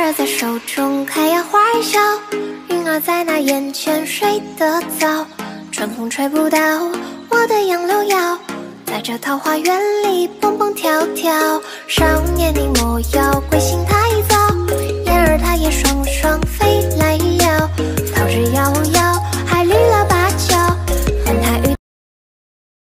儿在手中开呀花儿笑，云儿在那眼前睡得早，春风吹不倒我的杨柳腰，在这桃花源里蹦蹦跳跳。少年你莫要